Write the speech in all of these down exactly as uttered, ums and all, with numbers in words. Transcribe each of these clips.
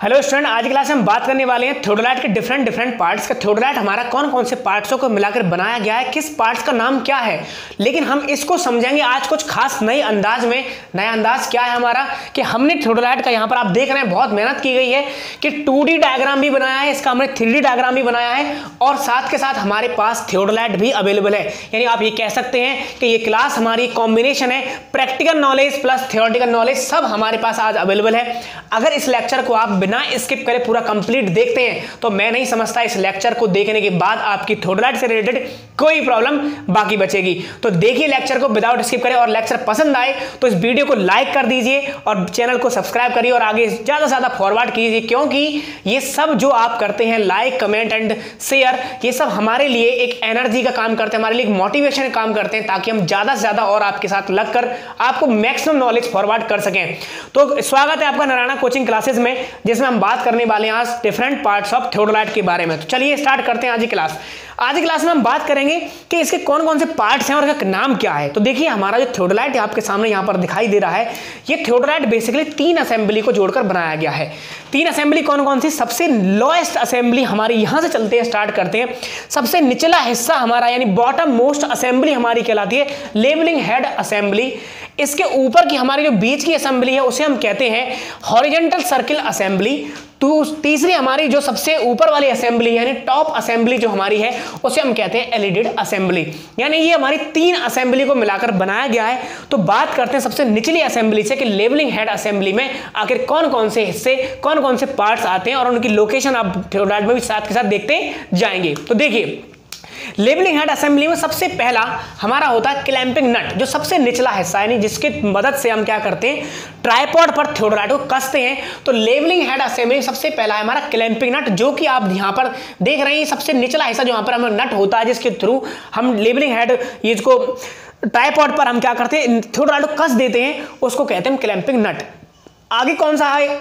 Hello student, आज की class में हम बात करने वाले हैं थियोडोलाइट के डिफरेंट डिफरेंट पार्ट्स का। थियोडोलाइट हमारा कौन कौन से पार्ट्सों को मिलाकर बनाया गया है, किस पार्ट्स का नाम क्या है, लेकिन हम इसको समझेंगे आज कुछ खास नए अंदाज में। नया अंदाज क्या है हमारा कि हमने थियोडोलाइट का यहाँ पर आप देख रहे हैं बहुत मेहनत की गई है कि टू डी डायग्राम भी बनाया है, इसका हमने थ्री डी डायग्राम भी बनाया है और साथ के साथ हमारे पास थियोडोलाइट भी अवेलेबल है। यानी आप ये कह सकते हैं कि ये क्लास हमारी कॉम्बिनेशन है, practical knowledge plus theoretical knowledge सब हमारे पास आज अवेलेबल है। अगर इस लेक्चर को आप बिना स्किप करे पूरा कंप्लीट देखते हैं तो मैं नहीं समझता इस लेक्चर को देखने के बाद आपकी थियोडोलाइट से रिलेटेड कोई प्रॉब्लम बाकी बचेगी। तो देखिए लेक्चर को विदाउट स्किप करें और लेक्चर पसंद आए तो इस वीडियो को लाइक कर दीजिए और चैनल को सब्सक्राइब करिए और आगे ज्यादा से ज्यादा फॉरवर्ड कीजिए, क्योंकि ये सब जो आप करते हैं लाइक कमेंट एंड शेयर, ये सब हमारे लिए एक एनर्जी का काम करते हैं, हमारे लिए एक मोटिवेशन का काम करते हैं ताकि हम ज्यादा से ज्यादा और आपके साथ लगकर आपको मैक्सिमम नॉलेज फॉरवर्ड कर सकें। तो स्वागत है आपका नारायणा कोचिंग क्लासेस में, जिसमें हम बात करने वाले हैं आज डिफरेंट पार्ट्स ऑफ थियोडोलाइट के बारे में। तो चलिए स्टार्ट करते हैं आज की क्लास। आज की क्लास में हम बात करेंगे कि इसके कौन कौन से पार्ट्स हैं और इसका नाम क्या है। तो देखिए हमारा जो थियोडोलाइट आपके सामने यहाँ पर दिखाई दे रहा है, ये थियोडोलाइट बेसिकली तीन असेंबली को जोड़कर बनाया गया है। तीन असेंबली कौन कौन सी? सबसे लोएस्ट असेंबली हमारी यहाँ से चलते हैं, स्टार्ट करते हैं। सबसे निचला हिस्सा हमारा यानी बॉटम मोस्ट असेंबली हमारी कहलाती है लेवलिंग हेड असेंबली। इसके ऊपर की हमारी जो बीच की असेंबली है उसे हम कहते हैं हॉरिजॉन्टल सर्किल असेंबली। तो तीसरी हमारी जो सबसे ऊपर वाली असेंबली यानी टॉप असेंबली जो हमारी है उसे हम कहते हैं एलिडेड असेंबली। यानी ये हमारी तीन असेंबली को मिलाकर बनाया गया है। तो बात करते हैं सबसे निचली असेंबली से कि लेवलिंग हेड असेंबली में आखिर कौन कौन से हिस्से कौन कौन से पार्ट्स आते हैं और उनकी लोकेशन आप थियोडोलाइट में भी साथ के साथ देखते जाएंगे। तो देखिए लेवलिंग हेड असेंबली में सबसे पहला हमारा होता है क्लैंपिंग नट, जो सबसे निचला हिस्सा यानी जिसकी मदद से हम क्या करते हैं ट्राइपॉड पर थियोडोलाइट को कसते हैं। तो लेवलिंग हेड असेंबली सबसे पहला है हमारा क्लैंपिंग नट, जो कि आप यहां पर देख रहे हैं सबसे निचला हिस्सा जो यहां पर हमें नट होता है जिसके थ्रू हम लेवलिंग हेड ये इसको ट्राइपॉड पर हम क्या करते हैं थियोडोलाइट को कस देते हैं, उसको कहते हैं क्लैंपिंग नट। आगे कौन सा है,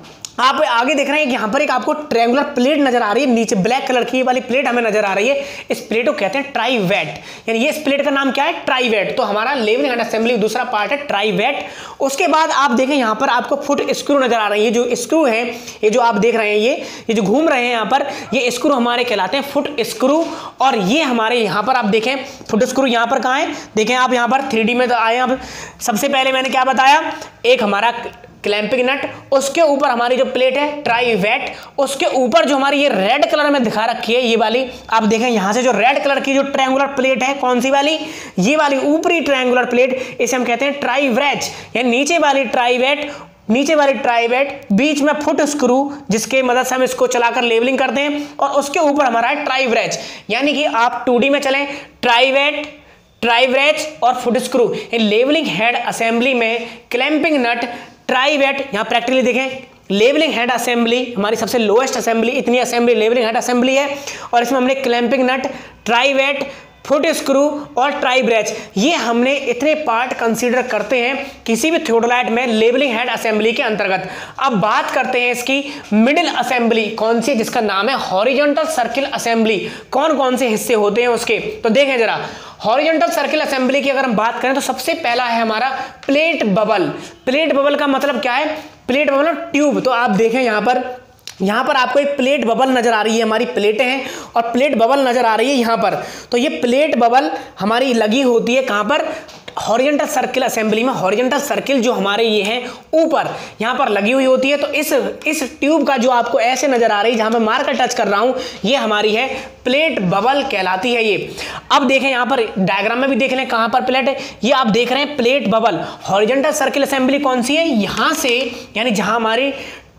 आप आगे देख रहे हैं कि यहां पर एक आपको ट्रायंगुलर प्लेट नजर आ रही है, नीचे ब्लैक कलर की वाली प्लेट हमें नजर आ रही है। इस प्लेट को कहते हैं ट्राइवेट, यानी ये इस प्लेट का नाम क्या है ट्राइवेट। तो हमारा लेवलिंग हेड असेंबली दूसरा पार्ट है ट्राइवेट। उसके बाद आप देखें यहां पर आपको फुट स्क्रू नजर आ रही है। जो स्क्रू है ये जो आप देख रहे हैं ये ये जो घूम रहे हैं यहां पर ये स्क्रू हमारे कहलाते हैं फुट स्क्रू। और ये हमारे यहां पर आप देखें फुट स्क्रू यहां पर कहां है, देखें आप यहां पर थ्री डी में तो आए। अब सबसे पहले मैंने क्या बताया, एक हमारा क्लैंपिंग नट, उसके ऊपर हमारी जो प्लेट है ट्राइवेट, उसके ऊपर जो हमारी ये रेड कलर में दिखा रखी है ये वाली आप देखें यहां से जो रेड कलर की जो ट्रायंगुलर प्लेट है, कौन सी वाली, ये वाली ऊपरी ट्रायंगुलर प्लेट, इसे हम कहते हैं ट्राइवेट। यानी नीचे वाली ट्राइवेट, नीचे वाली ट्राइवेट, बीच में फुट स्क्रू जिसके मदद से हम इसको चलाकर लेवलिंग करते हैं, और उसके ऊपर हमारा है ट्राइवेट। यानी कि आप टू डी में चलें ट्राइवेट ट्राइवेट और foot screw. Levelling head assembly में क्लैंपिंग नट ट्राइवेट, यहां प्रैक्टिकली देखें लेवलिंग हेड असेंबली हमारी सबसे लोएस्ट असेंबली, इतनी असेंबली लेवलिंग हेड असेंबली है और इसमें हमने clamping nut trivet foot screw और ट्राइब्रेच ये हमने इतने पार्ट कंसीडर करते हैं किसी भी थियोडोलाइट में लेवलिंग हेड असेंबली के अंतर्गत। अब बात करते हैं इसकी मिडिल असेंबली कौन सी, जिसका नाम है हॉरिजॉन्टल सर्किल असेंबली। कौन कौन से हिस्से होते हैं उसके, तो देखें जरा हॉरिजॉन्टल सर्किल असेंबली की अगर हम बात करें तो सबसे पहला है हमारा प्लेट बबल। प्लेट बबल का मतलब क्या है, प्लेट बबल ट्यूब। तो आप देखें यहां पर यहां पर आपको एक प्लेट बबल नजर आ रही है, हमारी प्लेटें हैं और प्लेट बबल नजर आ रही है यहां पर। तो ये प्लेट बबल हमारी लगी होती है कहां पर, हॉरिजॉन्टल सर्किल असेंबली में। हॉरिजॉन्टल सर्किल जो हमारे ये हैं ऊपर यहां पर लगी हुई होती है। तो इस इस ट्यूब का जो आपको ऐसे नजर आ रही है जहां मैं मार्कर टच कर रहा हूं, ये हमारी है प्लेट बबल कहलाती है ये। अब देखें यहां पर डायग्राम में भी देख लें कहां पर प्लेट है, ये आप देख रहे हैं plate bubble. Horizontal circle assembly कौन सी है, यहां से यानी जहां हमारी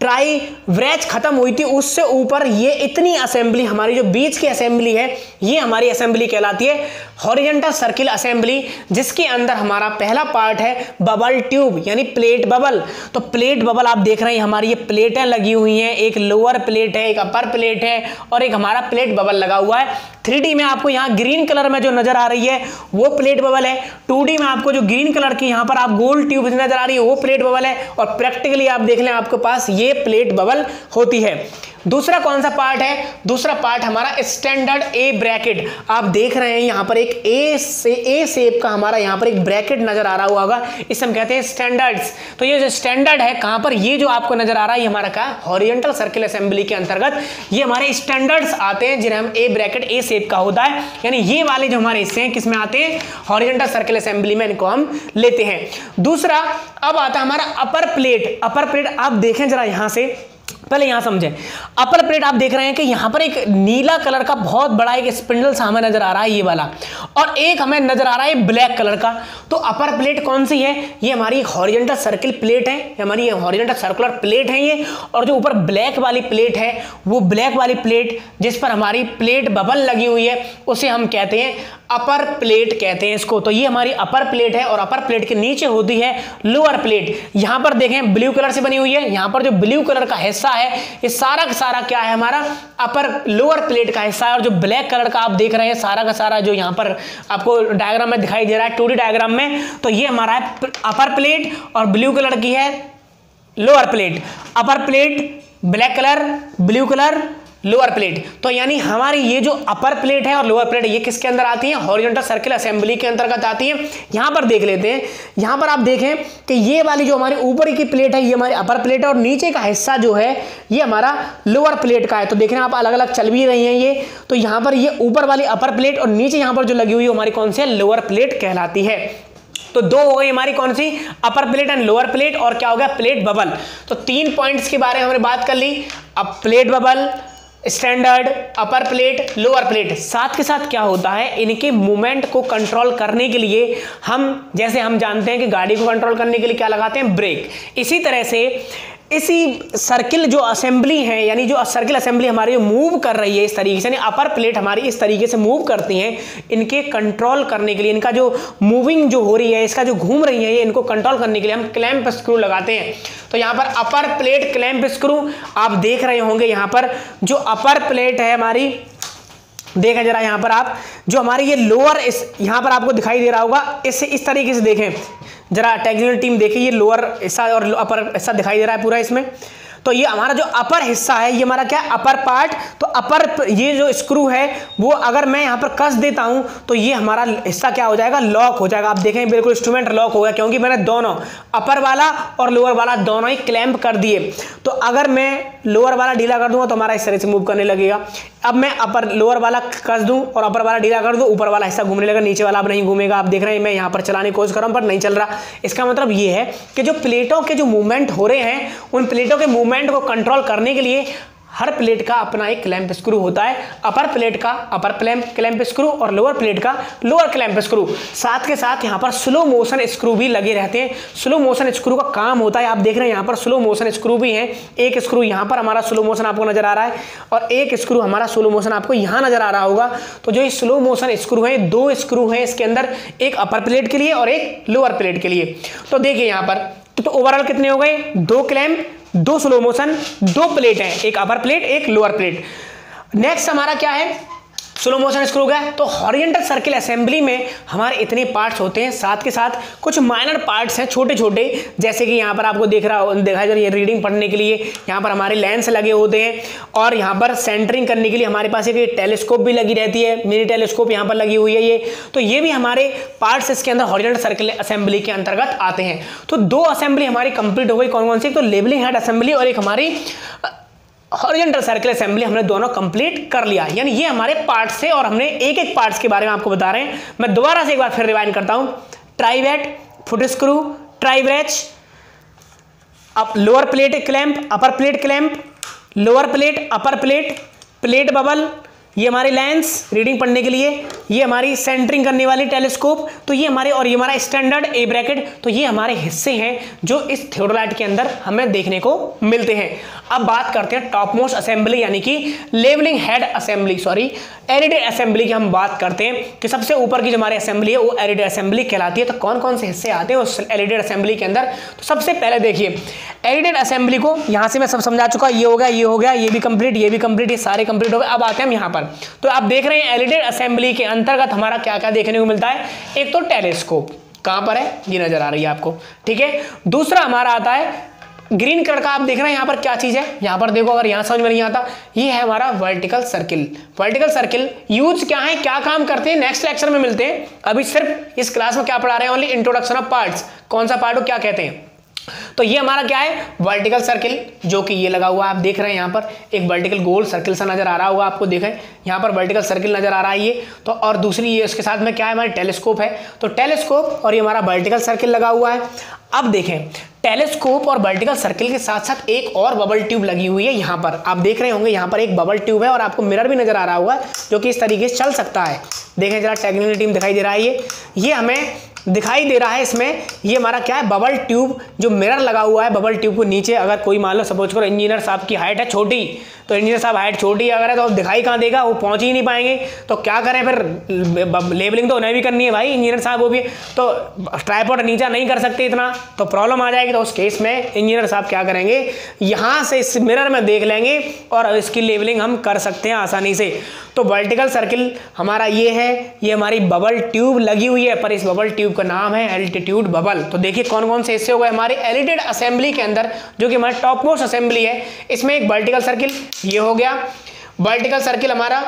ट्राइवेट खत्म हुई थी उससे ऊपर ये इतनी असेंबली हमारी जो बीच की असेंबली है ये हमारी असेंबली कहलाती है हॉरिजॉन्टल सर्किल असेंबली, जिसके अंदर हमारा पहला पार्ट है बबल ट्यूब यानी प्लेट बबल। तो प्लेट बबल आप देख रहे हैं हमारी ये प्लेटें लगी हुई हैं, एक लोअर प्लेट है, एक अपर प्लेट है और एक हमारा प्लेट बबल लगा हुआ है। थ्री डी में आपको यहाँ ग्रीन कलर में जो नजर आ रही है वो प्लेट बबल है। टू डी में आपको जो ग्रीन कलर की यहाँ पर आप गोल ट्यूब नजर आ रही है वो प्लेट बबल है। और प्रैक्टिकली आप देख लें आपके पास ये प्लेट बबल होती है। दूसरा कौन सा पार्ट है, दूसरा पार्ट हमारा स्टैंडर्ड ए ब्रैकेट। आप देख रहे हैं यहां पर एक ए से ए शेप का हमारा यहां पर एक ब्रैकेट नजर आ रहा होगा, इसे हम कहते हैं स्टैंडर्ड्स। तो ये जो स्टैंडर्ड है कहां पर, ये जो आपको नजर आ रहा है ये हमारा क्या है, हॉरिजॉन्टल सर्किल असेंबली के अंतर्गत ये हमारे स्टैंडर्ड्स आते हैं, जिन्हें हम ए ब्रैकेट ए शेप का होता है, यानी ये वाले जो हमारे हिस्से हैं किसमें आते हैं, हॉरिजॉन्टल सर्किल असेंबली में इनको हम लेते हैं। दूसरा अब आता है हमारा अपर प्लेट। अपर प्लेट आप देखें जरा यहां से, पहले यहां समझें। अपर प्लेट आप देख रहे हैं कि यहां पर एक नीला कलर का बहुत बड़ा एक स्पिंडल सा हमें नजर आ रहा है ये वाला, और एक हमें नजर आ रहा है ब्लैक कलर का। तो अपर प्लेट कौन सी है, ये हमारी एक हॉरिजॉन्टल सर्किल प्लेट है, हमारी हॉरिजॉन्टल सर्कुलर प्लेट है ये। और जो ऊपर ब्लैक वाली प्लेट है वो ब्लैक वाली प्लेट जिस पर हमारी प्लेट बबल लगी हुई है उसे हम कहते हैं अपर प्लेट कहते हैं इसको। तो ये हमारी अपर प्लेट है, और अपर प्लेट के नीचे होती है लोअर प्लेट। यहां पर देखें ब्लू कलर से बनी हुई है, यहां पर जो ब्लू कलर का हिस्सा है ये सारा का सारा क्या है, हमारा अपर लोअर प्लेट का हिस्सा है। और जो ब्लैक कलर का आप देख रहे हैं सारा का सारा जो यहां पर आपको डायग्राम में दिखाई दे रहा है टू डी डायग्राम में, तो ये हमारा है अपर प्लेट, और ब्लू कलर की है lower plate. Upper plate black colour, blue colour lower plate. तो यानी हमारी ये जो अपर प्लेट है और लोअर प्लेट ये किसके अंदर आती है, हॉरिजॉन्टल सर्किल असेंबली के अंतर्गत आती है। यहां पर देख लेते हैं, यहां पर आप देखें कि ये वाली जो हमारी ऊपर की प्लेट है ये हमारी अपर प्लेट है, और नीचे का हिस्सा जो है ये हमारा लोअर प्लेट का है। तो देख रहे हैं आप अलग अलग चल भी रही हैं ये। तो यहां पर ये ऊपर वाली अपर प्लेट और नीचे यहां पर जो लगी हुई है हमारी कौन सी है, लोअर प्लेट कहलाती है। तो दो हो गई हमारी कौन सी, upper plate and lower plate, और क्या हो गया, प्लेट बबल। तो तीन पॉइंट्स के बारे में हमने बात कर ली, अब plate bubble, standard, upper plate, lower plate. साथ के साथ क्या होता है, इनके मूवमेंट को कंट्रोल करने के लिए हम, जैसे हम जानते हैं कि गाड़ी को कंट्रोल करने के लिए क्या लगाते हैं, ब्रेक। इसी तरह से इसी सर्किल जो असेंबली है, यानी जो सर्किल असेंबली हमारी मूव कर रही है इस तरीके से, यानी अपर प्लेट हमारी इस तरीके से मूव करती हैं, इनके कंट्रोल करने के लिए, इनका जो मूविंग जो हो रही है, इसका जो घूम रही है, ये इनको कंट्रोल करने के लिए हम क्लैंप स्क्रू लगाते हैं। तो यहाँ पर अपर प्लेट क्लैंप स्क्रू आप देख रहे होंगे, यहाँ पर जो अपर प्लेट है हमारी, देखें जरा यहाँ पर आप, जो हमारी ये लोअर इस यहाँ पर आपको दिखाई दे रहा होगा, इससे इस तरीके से देखें जरा, टेक्निकल टीम देखिए, ये लोअर हिस्सा और अपर हिस्सा दिखाई दे रहा है पूरा इसमें। तो ये हमारा जो अपर हिस्सा है ये हमारा क्या है, अपर पार्ट। तो अपर ये जो स्क्रू है वो अगर मैं यहाँ पर कस देता हूँ तो ये हमारा हिस्सा क्या हो जाएगा, लॉक हो जाएगा। आप देखें बिल्कुल इंस्ट्रूमेंट लॉक हो गया, क्योंकि मैंने दोनों अपर वाला और लोअर वाला दोनों ही क्लैंप कर दिए। तो अगर मैं लोअर वाला ढीला कर दूंगा तो हमारा इस तरह से मूव करने लगेगा। अब मैं अपर लोअर वाला कस दूं और अपर वाला ढीला कर दूं, ऊपर वाला हिस्सा घूमने लगेगा, नीचे वाला अब नहीं घूमेगा। आप देख रहे हैं मैं यहाँ पर चलाने की कोशिश कर रहा हूँ पर नहीं चल रहा। इसका मतलब ये है कि जो प्लेटों के जो मूवमेंट हो रहे हैं, उन प्लेटों के मूवमेंट को कंट्रोल करने के लिए हर प्लेट का अपना एक क्लैंप स्क्रू होता है। अपर प्लेट का अपर क्लैंप क्लैंप स्क्रू और लोअर प्लेट का लोअर क्लैंप स्क्रू। साथ के साथ यहाँ पर स्लो मोशन स्क्रू भी लगे रहते हैं। स्लो मोशन स्क्रू का काम होता है, आप देख रहे हैं यहाँ पर स्लो मोशन स्क्रू भी हैं। एक स्क्रू यहाँ पर हमारा स्लो मोशन आपको नजर आ रहा है और एक स्क्रू हमारा स्लो मोशन आपको यहाँ नजर आ रहा होगा। तो जो ये स्लो मोशन स्क्रू है, दो स्क्रू हैं इसके अंदर, एक अपर प्लेट के लिए और एक लोअर प्लेट के लिए। तो देखिए यहाँ पर तो ओवरऑल कितने हो गए, दो क्लैंप, दो स्लो मोशन, दो प्लेट हैं, एक अपर प्लेट एक लोअर प्लेट। नेक्स्ट हमारा क्या है, स्लो मोशन स्क्रू गया। तो हॉरिजॉन्टल सर्किल असेंबली में हमारे इतने पार्ट्स होते हैं, साथ के साथ कुछ माइनर पार्ट्स हैं छोटे छोटे, जैसे कि यहाँ पर आपको देख रहा देखा जा रही है रीडिंग पढ़ने के लिए यहाँ पर हमारे लेंस लगे होते हैं, और यहाँ पर सेंटरिंग करने के लिए हमारे पास एक टेलीस्कोप भी लगी रहती है, मिनी टेलीस्कोप यहाँ पर लगी हुई है ये। तो ये भी हमारे पार्ट्स इसके अंदर हॉरिजॉन्टल सर्किल असेंबली के अंतर्गत आते हैं। तो दो असेंबली हमारी कंप्लीट हो गई, कौन कौन सी, तो लेबलिंग हेड असेंबली और एक हमारी हॉरिजॉन्टल सर्किल असेंबली हमने दोनों कंप्लीट कर लिया। यानी ये हमारे पार्ट्स थे और हमने एक एक पार्ट्स के बारे में आपको बता रहे हैं। मैं दोबारा से एक बार फिर रिवाइंड करता हूं। ट्राइवेट, फुट स्क्रू, ट्राइब्रेच, अब lower plate clamp, upper plate clamp, lower plate, upper plate, plate bubble, ये हमारे लेंस रीडिंग पढ़ने के लिए, ये हमारी सेंटरिंग करने वाली टेलीस्कोप, तो ये हमारे, और ये हमारा स्टैंडर्ड ए ब्रैकेट। तो ये हमारे हिस्से हैं जो इस थियोडोलाइट के अंदर हमें देखने को मिलते हैं। अब बात करते हैं टॉप मोस्ट असेंबली यानी कि levelling head assembly, sorry alidade assembly की हम बात करते हैं कि सबसे ऊपर की जो हमारी असेंबली है वो एरिडेड असेंबली कहलाती है। तो कौन कौन से हिस्से आते हैं उस एरिडेड असेंबली के अंदर, तो सबसे पहले देखिए एरिडेड असेंबली को यहाँ से मैं सब समझा चुका, ये हो गया, ये हो गया, ये भी कंप्लीट, ये भी कंप्लीट, ये सारे कंप्लीट हो गए। अब आते हैं हम यहाँ पर, तो आप देख रहे हैं एरिडेड असेंबली के अंतर्गत हमारा क्या क्या देखने को मिलता है। एक तो टेलीस्कोप, कहां पर है, ये नजर आ रही है आपको, ठीक है। दूसरा हमारा आता है ग्रीन कलर का आप देख रहे हैं यहाँ पर क्या चीज़ है, यहाँ पर देखो, अगर यहाँ समझ में नहीं आता, ये है हमारा vertical circle. Vertical circle use क्या है, क्या काम करते हैं, नेक्स्ट लेक्चर में मिलते हैं। अभी सिर्फ इस क्लास में क्या पढ़ा रहे हैं, ओनली इंट्रोडक्शन ऑफ पार्ट्स, कौन सा पार्ट हो क्या कहते हैं। तो ये हमारा क्या है, वर्टिकल सर्किल, जो कि ये लगा हुआ आप देख रहे हैं, यहाँ पर एक वर्टिकल गोल सर्किल सा नजर आ रहा होगा आपको, देखें यहाँ पर वर्टिकल सर्किल नजर आ रहा है ये तो। और दूसरी ये इसके साथ में क्या है, हमारी टेलीस्कोप है, तो टेलीस्कोप और ये हमारा वर्टिकल सर्किल लगा हुआ है। अब देखें, टेलीस्कोप और वर्टिकल सर्किल के साथ साथ एक और बबल ट्यूब लगी हुई है यहाँ पर, आप देख रहे होंगे यहाँ पर एक बबल ट्यूब है और आपको मिरर भी नजर आ रहा होगा जो कि इस तरीके से चल सकता है। देखें जरा, टेक्निकल टीम दिखाई दे रहा है, ये ये हमें दिखाई दे रहा है इसमें, ये हमारा क्या है, बबल ट्यूब, जो मिरर लगा हुआ है बबल ट्यूब को नीचे। अगर कोई मान लो सपोज करो इंजीनियर साहब की हाइट है छोटी, तो इंजीनियर साहब हाइट छोटी अगर है तो दिखाई कहाँ देगा, वो पहुंच ही नहीं पाएंगे, तो क्या करें फिर, लेबलिंग तो उन्हें भी करनी है भाई, इंजीनियर साहब वो भी, तो ट्राइपॉड नीचा नहीं कर सकते इतना, तो प्रॉब्लम आ जाएगी। तो उस केस में इंजीनियर साहब क्या करेंगे, यहाँ से इस मिरर में देख लेंगे और इसकी लेबलिंग हम कर सकते हैं आसानी से। तो वर्टिकल सर्किल हमारा ये है, ये हमारी बबल ट्यूब लगी हुई है, पर इस बबल ट्यूब का नाम है एल्टीट्यूड बबल। तो देखिए कौन कौन से हिस्से हो गए हमारे एलिटेड असेंबली के अंदर, जो कि हमारा टॉप मोस्ट असेंबली है, इसमें एक वर्टिकल सर्किल ये हो गया, वर्टिकल सर्किल हमारा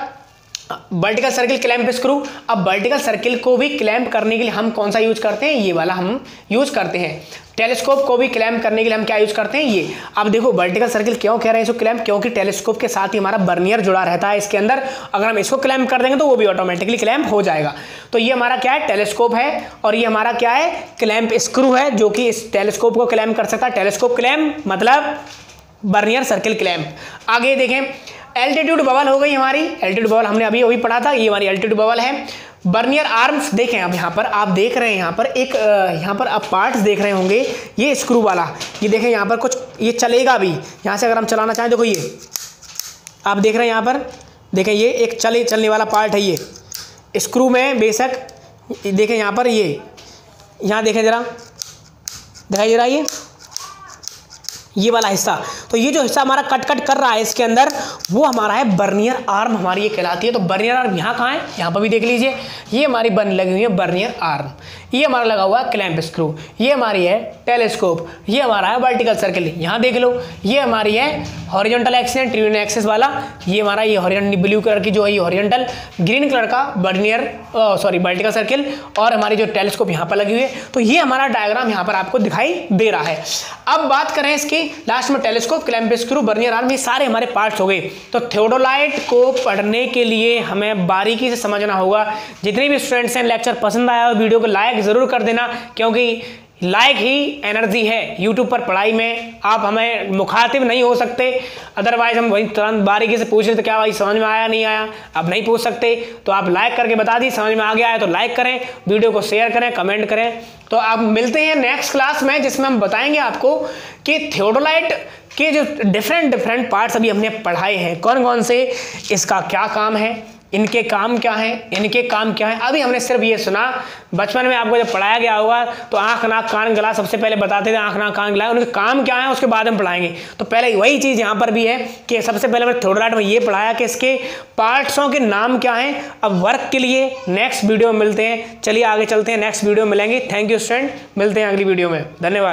वर्टिकल सर्किल क्लैंप स्क्रू। अब वर्टिकल सर्किल को भी क्लैंप करने के लिए हम कौन सा यूज करते हैं, ये वाला हम यूज करते हैं। टेलीस्कोप को भी क्लैंप करने के लिए हम क्या यूज करते हैं, ये। अब देखो वर्टिकल सर्किल क्यों कह रहे हैं इसको क्लैंप, क्योंकि टेलीस्कोप के साथ ही हमारा बर्नियर जुड़ा रहता है इसके अंदर, अगर हम इसको क्लैंप कर देंगे तो वो भी ऑटोमेटिकली क्लैंप हो जाएगा। तो ये हमारा क्या है, टेलीस्कोप है, और ये हमारा क्या है, क्लैंप स्क्रू है, जो कि इस टेलीस्कोप को क्लैंप कर सकता है। टेलीस्कोप क्लैंप मतलब बर्नियर सर्किल क्लैंप। आगे देखें, एल्टीट्यूड बबल हो गई हमारी, एल्टीट्यूड बबल हमने अभी अभी पढ़ा था, ये हमारी एल्टीट्यूड बबल है। बर्नियर आर्म्स देखें, अब यहाँ पर आप देख रहे हैं, यहाँ पर एक यहाँ पर आप पार्ट्स देख रहे होंगे, ये स्क्रू वाला, ये देखें यहाँ पर कुछ ये चलेगा भी, यहाँ से अगर हम चलाना चाहें, देखो ये आप देख रहे हैं यहाँ पर, देखें ये एक चले चलने वाला पार्ट है, ये स्क्रू में बेशक देखें यहाँ पर, ये यहाँ देखें जरा, दिखाई दे रहा है ये ये वाला हिस्सा, तो ये जो हिस्सा हमारा कट कट कर रहा है इसके अंदर, वो हमारा है बर्नियर आर्म, हमारी ये कहलाती है। तो बर्नियर आर्म यहाँ कहाँ है, यहाँ पर भी देख लीजिए, ये हमारी बन लगी हुई है बर्नियर आर्म, ये हमारा लगा हुआ है क्लैंप स्क्रू, ये हमारी है टेलीस्कोप, ये हमारा है वर्टिकल सर्किल, यहाँ देख लो, ये हमारी है हॉरिजॉन्टल एक्सिस ट्रिब्यूनल एक्सिस वाला, ये हमारा ये हॉरिजॉन्टल ब्लू कलर की जो है ये हॉरिजॉन्टल, ग्रीन कलर का बर्नियर सॉरी वर्टिकल सर्किल, और हमारी जो टेलीस्कोप यहाँ पर लगी हुई है। तो ये हमारा डायग्राम यहाँ पर आपको दिखाई दे रहा है। अब बात करें इसकी लास्ट में, telescope, clamp screw, vernier arm, ये सारे हमारे पार्ट्स हो गए। तो थियोडोलाइट को पढ़ने के लिए हमें बारीकी से समझना होगा। जितने भी स्टूडेंट्स हैं, लेक्चर पसंद आया हो वीडियो को लाइक जरूर कर देना, क्योंकि लाइक ही एनर्जी है यूट्यूब पर पढ़ाई में। आप हमें मुखातिब नहीं हो सकते, अदरवाइज हम वही तुरंत बारीकी से पूछ रहे तो क्या भाई समझ में आया नहीं आया, अब नहीं पूछ सकते, तो आप लाइक करके बता दी, समझ में आ गया है तो लाइक करें, वीडियो को शेयर करें, कमेंट करें। तो आप मिलते हैं नेक्स्ट क्लास में, जिसमें हम बताएंगे आपको कि थियोडोलाइट के जो डिफरेंट डिफरेंट पार्ट्स अभी हमने पढ़ाए हैं, कौन कौन से, इसका क्या काम है, इनके काम क्या है, इनके काम क्या है। अभी हमने सिर्फ ये सुना, बचपन में आपको जब पढ़ाया गया होगा तो आंख नाक कान गला सबसे पहले बताते थे, आंख नाक कान गला, उनके काम क्या है उसके बाद हम पढ़ाएंगे। तो पहले वही चीज़ यहाँ पर भी है कि सबसे पहले मैंने थियोडोलाइट में ये पढ़ाया कि इसके पार्ट्सों के नाम क्या हैं। अब वर्क के लिए नेक्स्ट वीडियो में मिलते हैं, चलिए आगे चलते हैं, नेक्स्ट वीडियो में मिलेंगे। थैंक यू स्टूडेंट, मिलते हैं अगली वीडियो में, धन्यवाद।